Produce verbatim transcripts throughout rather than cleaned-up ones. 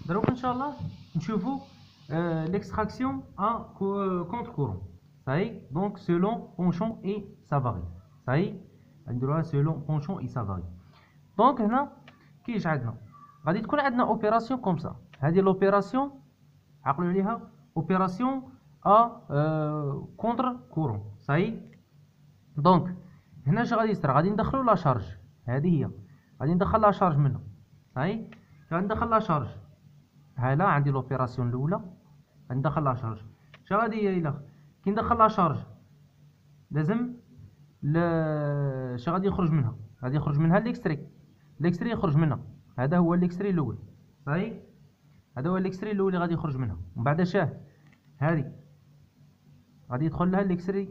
دروك ان شاء الله نشوفوا l'extraction à contre-courant. Ça y est, donc selon penchant et ça varie. Ça y est, نديروها selon penchant et ça varie. دونك هنا كيش عندنا غادي تكون عندنا اوبيراسيون كوم سا. هذه لوبيراسيون عقلوا عليها اوبيراسيون ا كونتر كورون. صاي دونك هنا اش غادي يصرا؟ غادي ندخلوا لا شارج. هذه هي غادي ندخل لا شارج منها. صاي غادي ندخل لا شارج. ها لا عندي لوبيراسيون الاولى غادي ندخل لا شارج. اش غادي هي الا كي ندخل لا شارج لازم ل اش غادي يخرج منها؟ غادي يخرج منها ليكستري. ليكستري يخرج منها، هذا هو ليكستري الاول. صحيح هذا هو ليكستري الاول اللي غادي يخرج منها. ومن بعد شاه هذه غادي يدخل لها ليكستري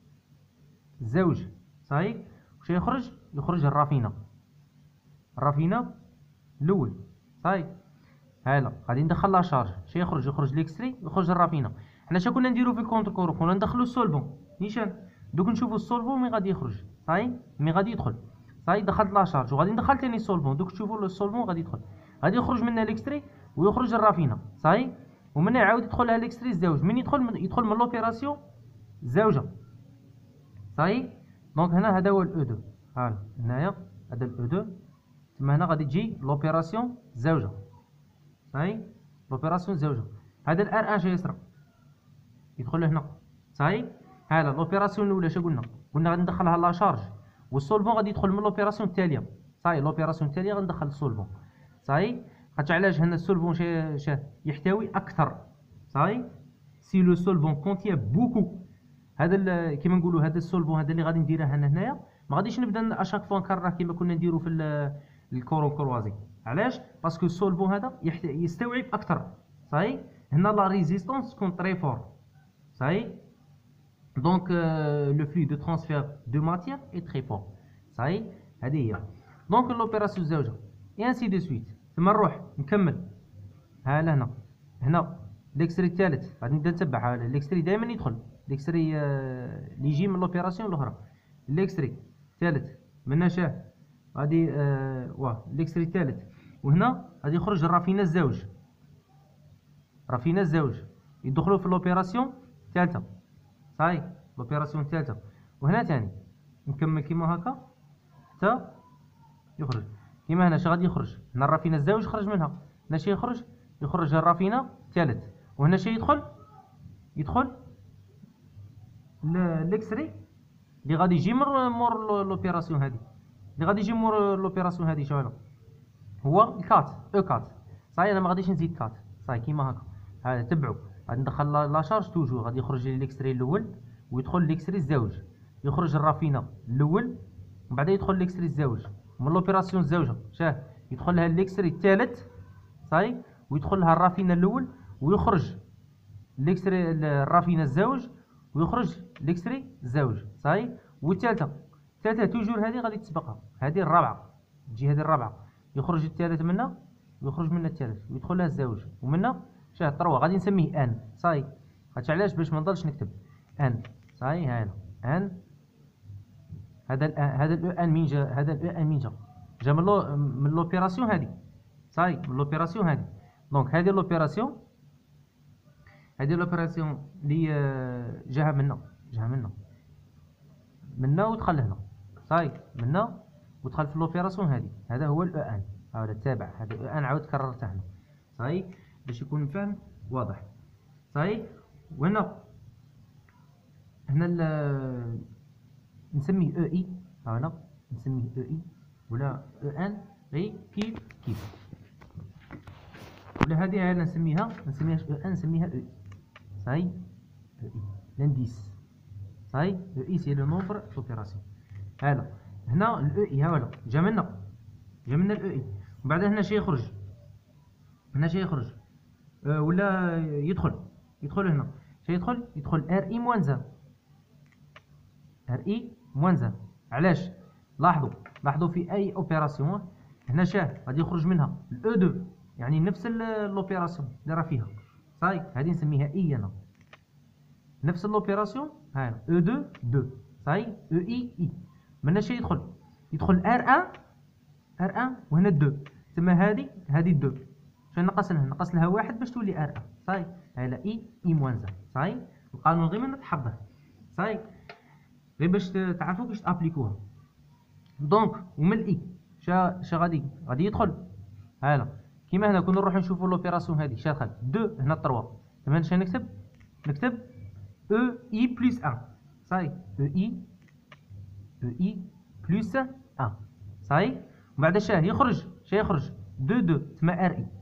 الزوج. صحيح واش يخرج؟ يخرج الرافينه. الرافينه الاول. صحيح هالا غادي ندخل لا شارج. اش يخرج؟ يخرج ليكستري يخرج الرافينه. حنا اش كنا نديرو في الكونتر كورو؟ كنا ندخلو السولفون نيشان. دوك نشوفو السولفون مي غادي يخرج. صحيح مي غادي يدخل. صاي دخلت لا شارج وغادي ندخل ثاني السولفون. دوك تشوفوا السولفون غادي يدخل غادي يخرج منها ليكستري ويخرج الرافينه. صاي ومنها يعاود يدخل لها ليكستري الزوج. من يدخل من يدخل من لوبيراسيون الزوجه. صاي دونك هنا هذا هو الاو دو. ها هنايا هذا الاو دو. تما هنا غادي تجي لوبيراسيون الزوجه. صاي لوبيراسيون الزوجه. هذا الار ان جي يسرى يدخل هنا. صاي هذا لوبيراسيون الاولى. اش قلنا؟ قلنا غادي ندخلها لا شارج والسولفون غادي يدخل من لوبيراسيون التاليه. صاي لوبيراسيون التاليه غندخل السولفون. صاي خاطر علاش؟ هنا السولفون شا يحتوي اكثر. صاي سي لو سولفون كونتيان بوكو. هذا كيما نقولوا هذا السولفون هذا اللي غادي نديرها انا هنايا ما غاديش نبدا اشاك فوا نكرره كيما كنا نديرو في الكورون كروازي. علاش؟ باسكو السولفون هذا يستوعب اكثر. صاي هنا لا ريزيستونس تكون طري فور. صاي دونك لو فلو دو ترانسفير دو ماتيير اي تري فور. صاي هذه هي دونك لوبيراسيون الزوجه اي انسي دو سويت. ثم نروح نكمل. ها لهنا هنا ليكستري الثالث غادي نبدا نتبع. ليكستري دائما يدخل ليكستري اللي يجي من لوبيراسيون الاخرى. ليكستري الثالث من شاه غادي آه واه ليكستري الثالث. وهنا غادي يخرج الرافينه الزوج. رافينه الزوج يدخلوا في لوبيراسيون الثالثه. صاي لوبيراسيون الثالثه. وهنا ثاني نكمل كيما هكا حتى يخرج. كيما هنا اش غادي يخرج؟ هنا الرافينه الزوج خرج منها. هنا شي يخرج؟ يخرج الرافينه الثالث. وهنا شي يدخل؟ يدخل ليكستري اللي غادي يجي مور مور لوبيراسيون هذه. اللي غادي يجي مور لوبيراسيون هذه شنو هو؟ الكات او كات. صاي انا ما غاديش نزيد كات. صاي كيما هكا. هذا تبعوا غادي ندخل لا شارج توجور. غادي يخرج لي ليكستري الاول ويدخل ليكستري الزوج. يخرج الرافينه الاول ومن بعد يدخل ليكستري الزوج. من لوبيراسيون الزوجه شاه يدخل لها الليكستري الثالث. صاي ويدخل لها الرافينه الاول ويخرج ليكستري الرافينه الزوج ويخرج ليكستري الزوج. صاي والثالثه الثالثه توجور هذه غادي تسبقها. هذه الرابعه تجي هذه الرابعه. يخرج الثالث منها ويخرج منها الثالث ويدخل لها الزوج. ومنها شاه الطروه غادي نسميه ان. صاي هادشي علاش باش ما نضلش نكتب ان. صاي هذا ان. هذا ال هذا الاو ان مين جا؟ هذا الاو ان مين جا؟ جا من لو من لوبيراسيون هذه. صاي من لوبيراسيون هذه. دونك هذه لوبيراسيون هذه لوبيراسيون اللي جاها منا جاها منا منا ودخل لهنا. صاي منا ودخل في لوبيراسيون هذه. هذا هو الاو ان. هذا التابع. هذا الاو ان عاود كررته هنا. صاي باش يكون الفهم واضح. صاي وهنا هنا نسميه او اي. هنا نسميه او اي ولا او ان غير كيف كيف. ولا هذه هنا نسميها نسميها او ان نسميها او اي. صاي او اي لانديس. صاي او اي سي لو نومبر دوبيراسيون. هذا هنا الاو اي. ها ولا جا منا جا منا الاو اي. ومن بعد هنا شي يخرج. هنا شي يخرج أه ولا يدخل يدخل هنا. شي يدخل يدخل ار اي موان زان. ار اي موان زان. علاش؟ لاحظوا لاحظوا في اي اوبيراسيون هنا شاه غادي يخرج منها الاو دو يعني نفس لوبيراسيون اللي راه فيها. صاي هذه نسميها اي انا. نفس لوبيراسيون ها او دو دو. صاي او اي اي. من شي يدخل يدخل ار ان ار ان وهنا دو. تما هذه هذه دو. شنو نقص لها؟ نقص لها واحد باش تولي ار ان. صاي هالا اي اي موان زان. صاي القانون غير من تحضر. صاي غير باش تعرفوا كيفاش تابليكوها. دونك ومن الاي شا شا غادي غادي يدخل هالا كيما هنا كنا نروحو نشوفو لوبيراسيون هادي شا دخل دو هنا ثلاثة. تما شنو نكتب؟ نكتب او اي بلس واحد. صاي او اي او اي بلس واحد. صاي ومن بعد شاه يخرج شا يخرج دو دو تما ار اي.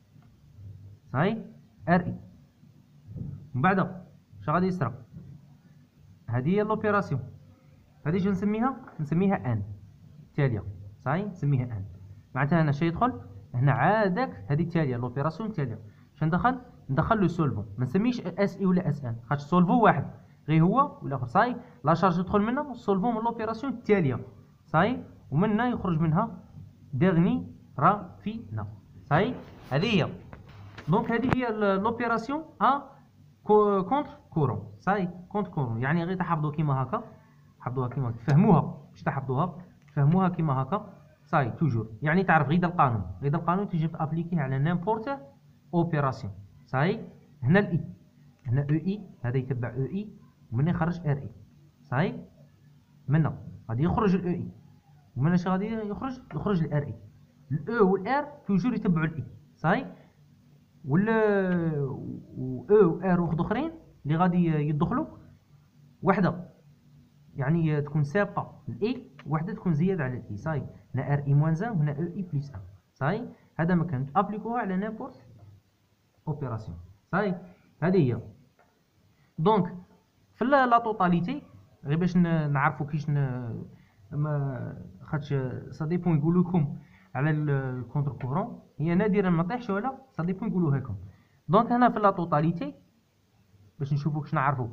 صاي ار اي ومن بعد شا غادي يصرى؟ هادي هي لوبيراسيون. هادي شنو نسميها؟ نسميها ان التاليه. صاي نسميها ان. معناتها هنا شا يدخل هنا عادك هذه التاليه لوبيراسيون التاليه. شنو ندخل؟ ندخل لو سولفون. ما نسميش اس اي ولا اس ان خاطر سولفون واحد غير هو والاخر. صاي لا شارج تدخل منها السولفون من لوبيراسيون التاليه. صاي ومنها يخرج منها ديرني را فينا. صاي هذه هي. دونك هذه هي لوبيراسيون ا كونتر كورون. صاي كونتر كورون يعني غير تحفظوا كيما هكا، تحفظوها كيما تفهموها مش تحفظوها، تفهموها كيما هكا. صاي توجور يعني تعرف غير القانون، غير القانون تجي تابليكيه على نيمبورت اوبيراسيون. صاي هنا الاي هنا او اي هذا يتبع او اي ومن يخرج ار اي. صاي منا غادي يخرج الاو اي ومن اش غادي يخرج؟ يخرج الار اي. الاو والار توجور يتبعوا الاي. صاي وال او وار واحد اخرين اللي غادي يدخلوا وحده يعني تكون سابقه الاي وحده تكون زياده على الاي. صاي هنا ار اي موان زان وهنا او اي بلس واحد. صاي هذا مكان تابليكوها على نيمبورت اوبيراسيون. صاي هذه هي. دونك في لا توتاليتي غير باش نعرفوا كيفاش ما خاطش سا ديبون يقولوا لكم على الكونتر كورون هي نادرا ما طيحش ولا سا ديبون يقولوها لكم. دونك هنا في لا توتاليتي باش نشوفوا كيفاش نعرفوا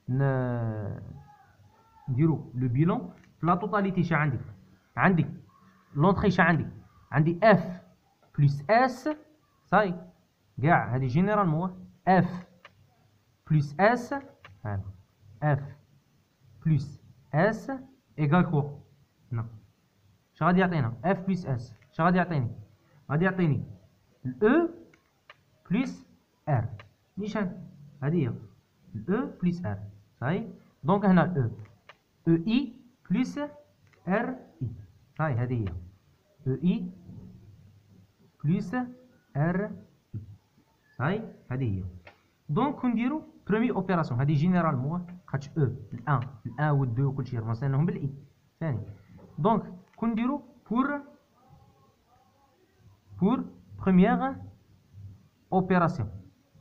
نديرو لو بيلون في لا توتاليتي. شا عندي؟ عندي لونطري شا عندي؟ عندي اف بلس اس. صاي كاع هذه جينيرالمون اف بلس اس هنا اف بلس اس ايكال كوا هنا شا غادي يعطينا؟ اف بلس اس شا غادي يعطيني؟ غادي يعطيني الاو بلس ار. نيشان هذه هي الاو بلس ار. صاي دونك هنا الاو او اي بلس ار اي. صاي هذه هي او اي بلس ار اي. صاي هذه هي. دونك نديرو برومي اوبيراسيون هذه جينيرالمون خاطش او الان الان و الدو كلشي رمسناهم بالاي. ثاني دونك كون نديرو بور بور بروميير اوبيراسيون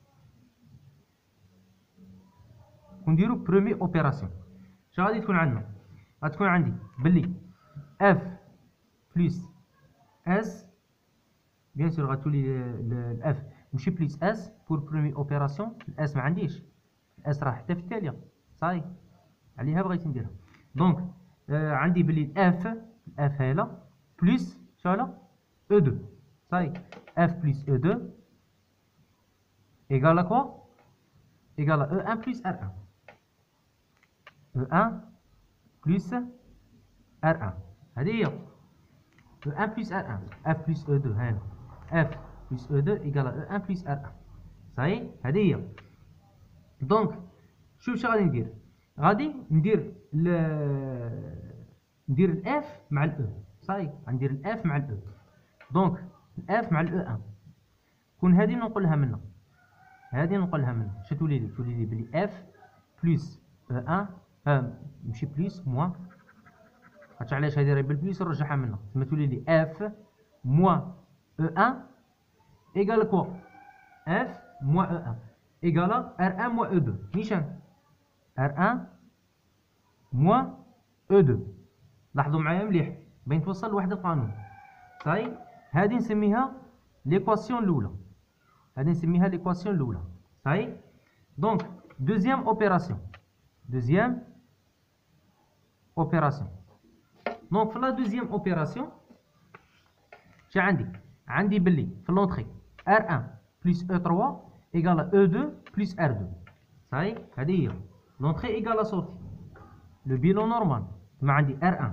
كون نديرو برومي اوبيراسيون شنو غادي تكون عندنا؟ غتكون عندي بلي اف بلس اس بيان سور غتولي الاف ماشي بلس اس بور برومي اوبيراسيون. الاس ما عنديش، الاس راه حتى في التاليه. صاي عليها بغيت نديرها. دونك آه عندي بلي الاف الاف هاله بلس شالا او دو. صاي اف بلس او دو ايكال كوا؟ ايكال او واحد بلس ار واحد. او واحد بلس ار واحد هذه هي او واحد بلس ار واحد. اف بلس او دو هنا اف بلس او دو ايكال او واحد بلس ار واحد. صاي هذه هي. دونك شوف شنو غادي ندير؟ غادي ندير ل ندير الاف مع الاو. صاي غندير الاف مع الاو. دونك الاف مع الاو واحد كون هذه ننقلها منا هذه ننقلها منا اش تولي لي؟ تولي لي بلي اف بلس او واحد اه ماشي بلس موان هادشي علاش هادي راهي بالبليس نرجعها منا تما تولي لي اف موان او واحد ايكال كوا؟ اف موان او واحد ايكال ار واحد موان او دو. نيشان ار واحد موان او دو. لاحظوا معايا مليح بين توصل لواحد القانون. صاي هادي نسميها ليكواسيون الاولى هادي نسميها ليكواسيون الاولى. صاي دونك دوزيام اوبيراسيون دوزيام اوبيراسيون. دونك في لا دوزيام اوبيراسيون شا عندي؟ عندي بلي في لونطري ار واحد بلس او ثلاثة ايكال او اثنين بلس ار اثنين. صاي هذه هي لونطري ايكال سورتي لو بيلون نورمال. ما عندي ار واحد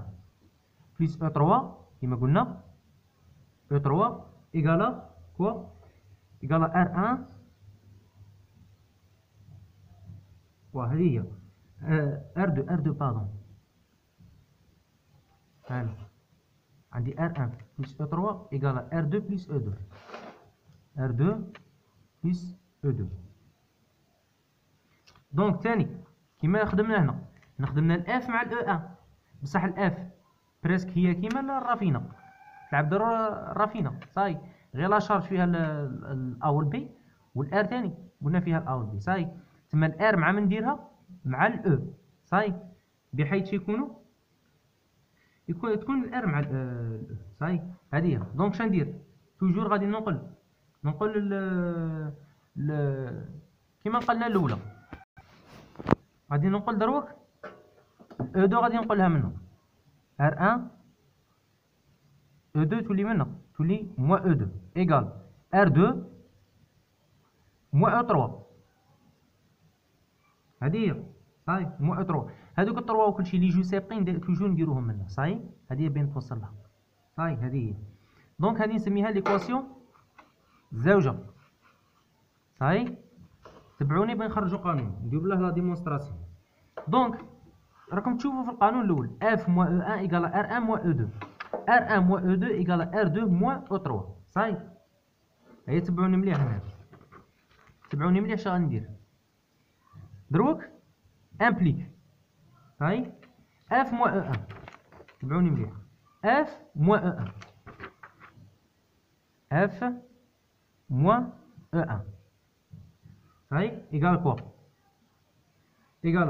بلس او ثلاثة كيما قلنا او ثلاثة ايكال كوا؟ ايكال ار ان. وهذه هي ار دو ار دو باردون. هاني عندي ار ان بلس او ثلاثة ايكال ار اثنين بلس او اثنين. ار اثنين بلس او اثنين. دونك ثاني كيما خدمنا هنا، نخدمنا الاف مع الاو ان، بصح الاف بريسك هي كيما الرافينه، تلعب دور الرافينه صاي، غير لا شارج فيها الا والبي، والار ثاني قلنا فيها الا والبي صاي. تما الار مع من نديرها مع الاو صاي، بحيث يكونوا يكون تكون الار مع الاو صاي. هذه هي. دونك شا ندير؟ توجور غادي ننقل ننقل ل ل كيما نقلنا الاولى، غادي ننقل دروك او اثنين غادي ننقلها منه ار ان او اثنين تولي منه تولي موا او اثنين ايكال ار اثنين موا او ثلاثة. هذه هي صاي موا او ثلاثة. هذوك ثلاثة وكلشي اللي يجيو سابقين توجور نديروهم منه صاي. هذه هي بين توصل لها صاي. هذه هي. دونك هذه نسميها ليكواسيون الزوجه صاي. تبعوني بين نخرجوا قانون نديروا له لا ديمونستراسيون. دونك راكم تشوفوا في القانون الاول اف موا او ان ايكال ار ان موا او اثنين، ار ان موا او اثنين ايكال ار اثنين موا او ثلاثة صاي. هيا تبعوني مليح هنا، تبعوني مليح شنو غندير دروك. امبليك صاي اف موا او ان، تبعوني مليح، اف موا او ان، اف موا او ان صاي ايكال كوا؟ ايكال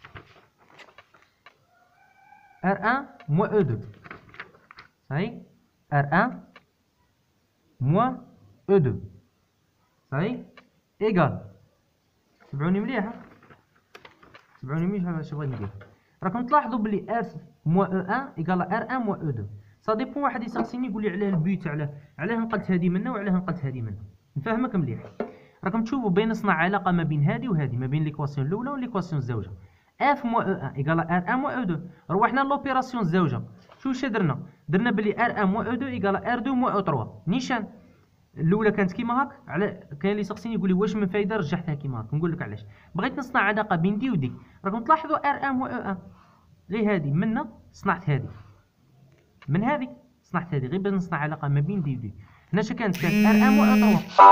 ار ان موا او اثنين صاي. ار ان موا او اثنين صاي ايكال. تبعوني مليح، تبعوني مليح اش بغيت ندير. راكم تلاحظوا بلي اف موا او ان ايكال ار ان موا او اثنين. سا ديبون، واحد يسقسيني يقول لي علاه البيوت، علاه علاه نقلت هذه منه وعلاه نقلت هذه منه. نفهمك مليح. راكم تشوفوا بين نصنع علاقه ما بين هذه وهذه، ما بين ليكواسيون الاولى وليكواسيون الزوجه. اف موا او ان ايكال ار ان موا او اثنين. روحنا لوبيراسيون الزوجه، شوف واش درنا؟ درنا بلي ار ان موا او اثنين ايكال ار اثنين موا او ثلاثة. نيشان الاولى كانت كيما هاك، على كاين اللي يسقسيني يقول لي واش من فايده رجعتها كيما هاك. نقول لك علاش، بغيت نصنع علاقه بين دي ودي. راكم تلاحظوا ار ان موا او ان، غير هذه منا صنعت هذه، من هذه صنعت هذه، غير باش نصنع علاقه ما بين دي ودي. هنا شا كانت؟ كانت ار ان موا او ثلاثة.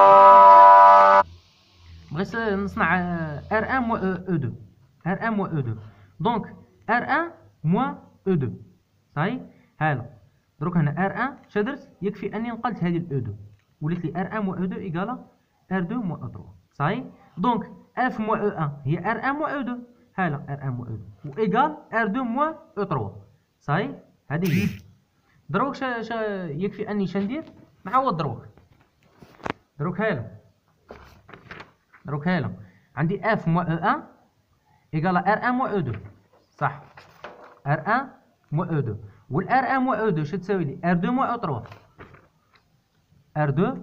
بغيت نصنع ار ان موا او اثنين، ار ان موا او اثنين. دونك ار ان موا او اثنين صاي. هالا دروك هنا ار ان شا درت؟ يكفي اني نقلت هذه الاو اثنين، ولات لي ار ان موا او اثنين ايكال ار اثنين موا او ثلاثة صاي. دونك اف موا او ان هي ار ان موا او اثنين، هالا ار ان موا او اثنين وايكال ار اثنين موا او ثلاثة صاي. هذه هي. دروك شا, شا يكفي اني شا ندير؟ نعوض دروك. دروك هالا دروك هالا عندي اف موا او ان ايكال ار ان موا او اثنين صح. ار ان موا او اثنين، والار ان موا او اثنين شا تساوي لي؟ ار اثنين موا او ثلاثة. ار اثنين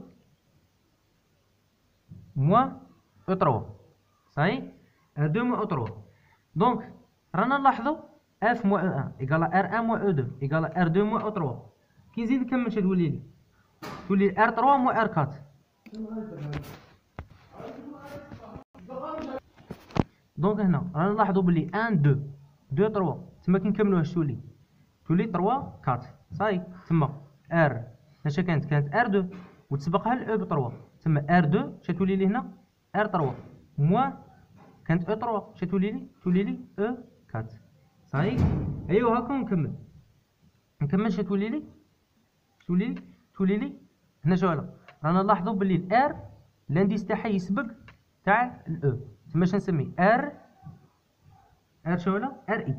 موا او ثلاثة صحيح. ار اثنين موا او ثلاثة. دونك رانا نلاحظوا اف موا او ان ايكال ار ان موا او اثنين ايكال ار اثنين موا او ثلاثة. كي نزيد نكمل شا تولي لي؟ تولي ار ثلاثة موا ار أربعة. دونك هنا رانا نلاحظوا بلي واحد اثنين اثنين ثلاثة، تما كي نكملوها اش تولي؟ تولي ثلاثة أربعة صاي. تما ار اش كانت؟ كانت ار اثنين وتسبقها الاو ب ثلاثة، تما ار اثنين اش تولي لي هنا؟ ار ثلاثة موا كانت او ثلاثة اش تولي لي؟ تولي لي او أربعة صاي. ايوا هاكا نكمل نكمل اش تولي لي؟ تولي لي تولي لي هنا شو هلا رانا نلاحظوا بلي الار لانديس تاعها يسبق تاع الاو، تما اش نسمي؟ ار ار شو هلا؟ ار اي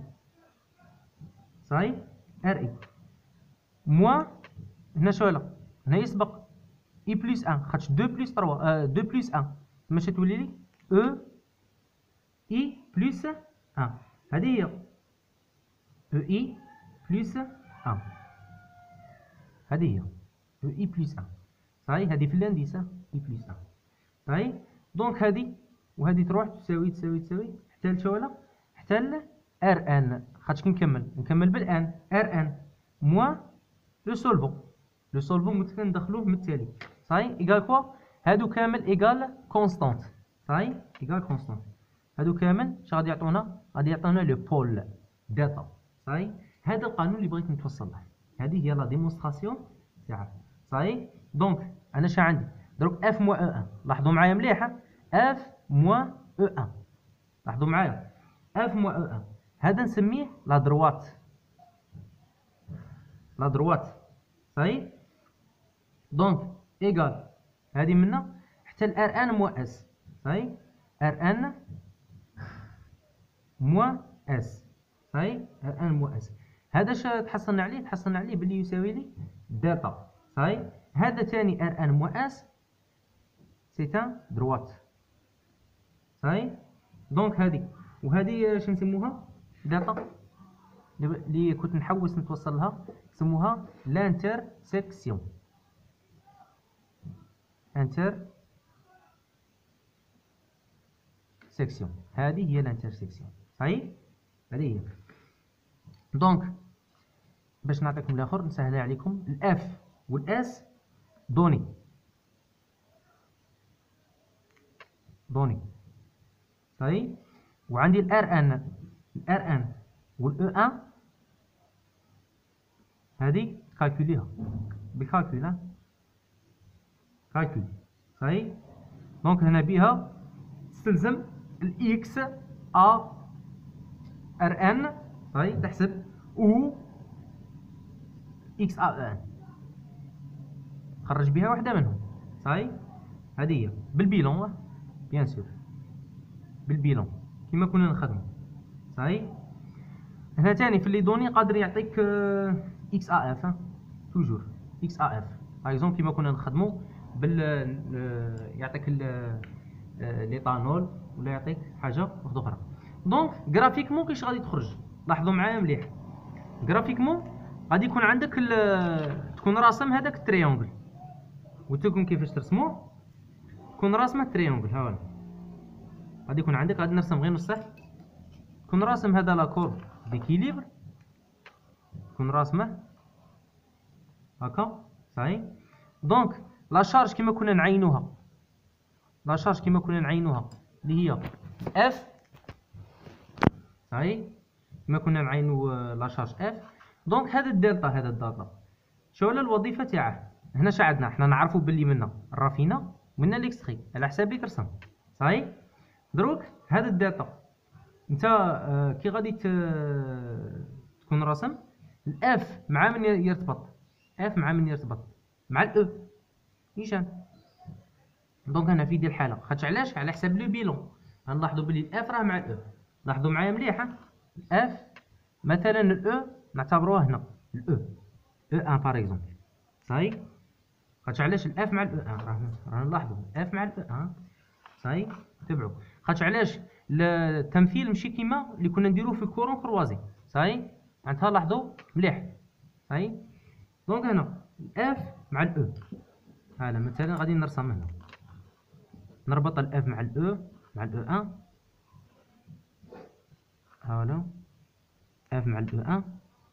صاي. ار اي موا هنا شو هلا؟ هنا يسبق اي بلس واحد، خاطش اثنين بلس ثلاثة آه اثنين بلس واحد، تما اش تولي لي؟ او اي بلس واحد. هذه هي او اي بلس واحد، هذه هي او اي بلس واحد صاي. هذه في الانديس اي بلس واحد صاي. دونك هذه وهذه تروح تساوي تساوي تساوي حتى لشو هلا؟ حتى ل ار ان، خاطش كي نكمل نكمل بالان ار ان موا لو سولفون. لو سولفون قلت لك ندخلوه من التالي صاي ايكال كوا؟ هادو كامل ايكال كونستانت. صاي ايكال كونستانت. هادو كامل اش غادي يعطونا؟ غادي يعطونا لو بول داتا. صاي هذا القانون اللي بغيت نتوصل له. هذه هي لا ديمونستراسيون تاعها. صاي دونك انا شا عندي دروك اف موا او ان. لاحظوا معايا مليح، اف موا او ان. لاحظوا معايا اف موا او ان هذا نسميه لا دروات. لا دروات. صاي دونك ايكال هذه منا حتى الار ان موا اس. صاي ار ان موا اس. صاي ار ان موا اس. هذا اش تحصلنا عليه؟ تحصلنا عليه باللي يساوي لي داتا. صاي هذا ثاني ار ان موا اس سي ان دروات. صاي دونك هذه وهذه اش نسموها؟ داتا اللي كنت نحوس نتوصل لها نسموها لانترسيكسيون. انتر سيكسيون. هذه هي الانترسيكسيون. صحيح هذه هي. دونك باش نعطيكم الاخر نسهلها عليكم، الاف والاس دوني دوني. صحيح. وعندي الار ان الار ان والاو ان هذه كالكوليها بكالكول. كالكول. صحيح. دونك هنا بها تستلزم الاكس ا ار ان. صحيح تحسب او اكس ا ان خرج بها واحده منهم. صحيح هذه هي بالبيلون بيان سور بالبيلون كيما كنا نخدمو. صحيح. هنا ثاني في لي دوني قادر يعطيك اكس ا اف توجور اكس ا اف باغ اكزومبل كيما كنا نخدمو بال يعطيك ليطانول ولا يعطيك حاجه واحده اخرى. دونك غرافيكمون كيش غادي تخرج؟ لاحظوا معايا مليح. غرافيكمون غادي يكون عندك تكون راسم هذاك التريونغل. قلت لكم كيفاش ترسموه. تكون راسمه التريونغل. ها هو غادي يكون عندك، غادي نرسم غير نص. تكون راسم هذا لا كورب ديكيليبر. تكون راسمه هكا. صحيح. دونك لا شارج كيما كنا نعينوها لا شارج كيما كنا نعينوها اللي هي اف. صحيح كيما كنا نعينو لا شارج اف. دونك هذا الدلتا هذا الداتا شو ولا الوظيفه تاعه؟ هنا شا عندنا حنا نعرفوا باللي منا الرافينا ومنا ليكستري على حساب اللي ترسم. صحيح. دروك هذا الداتا انت آه كي غادي تكون راسم الاف مع من يرتبط؟ اف مع من يرتبط؟ مع الاو. نيشان. دونك هنا في دي الحاله خاطش علاش؟ على حساب لو بيلون. غنلاحظوا بلي الاف راه مع الاو. لاحظوا معايا مليح. الاف مثلا الاو نعتبروه هنا الاو او ان باغ اكزومبل. صحيح. خاطش علاش الاف مع الاو ان؟ راه راه نلاحظوا اف مع الاو ان. صحيح. تبعوا خاطش علاش التمثيل ماشي كيما اللي كنا نديروه في الكورون كروازي. صحيح. معناتها لاحظوا مليح. صحيح. دونك هنا الاف مع الاو. هذا مثلا غادي نرسم هنا نربط الاف مع الاو مع الاو ان. هاولا اف مع الاو ان.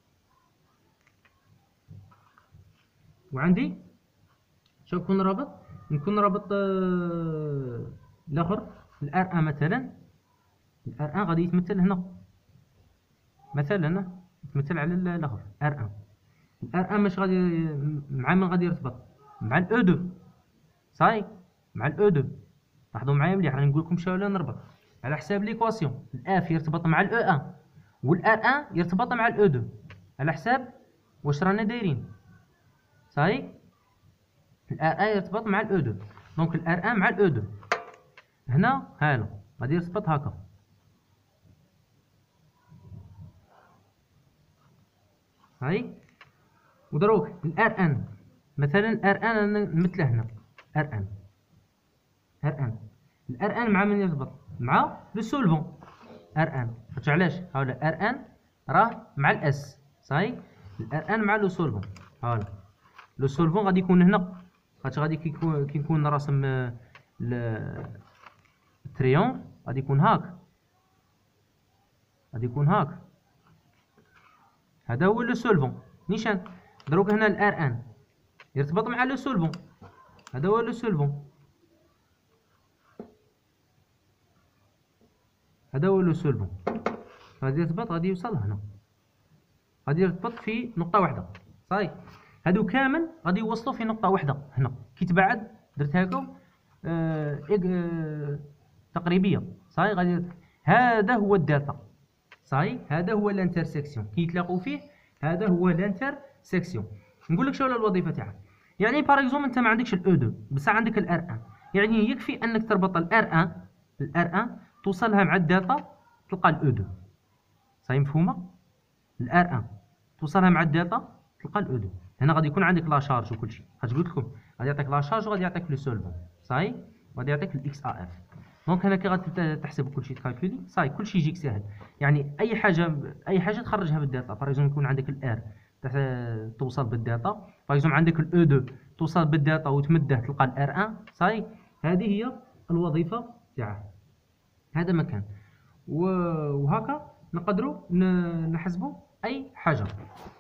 وعندي شنو نكون رابط؟ نكون رابط آه الاخر الار ان مثلا. الار ان غادي يتمثل هنا مثلا يتمثل على الاخر ار ان. الار ان ماش غادي مع من غادي يرتبط؟ مع الاو اثنين. صاي مع الاو اثنين. لاحظوا معايا مليح راني نقول لكم شنو ولا نربط على حساب ليكواسيون. الاف يرتبط مع الاو ان والار ان يرتبط مع الاو اثنين على حساب واش رانا دايرين. صاي الار ان يرتبط مع الاو اثنين. دونك الار ان مع الاو اثنين هنا هالو غادي يرتبط هكا. هاي ودروك الار ان مثلا الار ان نمثله هنا ار ان ار ان. الار ان مع من يرتبط؟ مع لو سولفون ار ان. خاطش علاش؟ هاولا ار ان راه مع الاس. صاي الار ان مع لو سولفون. هاولا لو سولفون غادي يكون هنا خاطش غادي كي نكون راسم التريون غادي يكون هاك غادي يكون هاك. هذا هو لو سولفون. نيشان. دروك هنا الار ان يرتبط مع لو سولفون. هذا هو لو سولفون. هذا هو لو سولفون. غادي يرتبط، غادي يوصل هنا، غادي يرتبط في نقطة واحدة. صاي هادو كامل غادي يوصلوا في نقطة واحدة هنا. كي تبعد درت هاكا آه آه تقريبية. صاي غادي هذا هو الداتا. صاي هذا هو الانترسيكسيون كي يتلاقوا فيه، هذا هو الانترسيكسيون. نقول لك شنو الوظيفة تاعها. يعني باغ اكزومبل انت ما عندكش الاو دو بصح عندك الار ان، يعني يكفي انك تربط الار ان الار ان توصلها مع الداتا تلقى الاو دو. صاي مفهومه؟ الار ان توصلها مع الداتا تلقى الاو دو. هنا غادي يكون عندك لا شارج وكل شيء. غادي قلت لكم غادي يعطيك لا شارج وغادي يعطيك لو سولفون. صاي غادي يعطيك الاكس ا اف. دونك هنا كي غادي تحسب كل شيء تكالكولي صاي كل شيء يجيك ساهل. يعني اي حاجه اي حاجه تخرجها بالداتا. باغ اكزومبل يكون عندك الار توصل بالداتا، باغ اكزومبل عندك الاو دو توصل بالداتا وتمده تلقى الار ان. صاي هذه هي الوظيفه تاعه. هذا مكان وهكا نقدروا نحسبوا اي حاجه.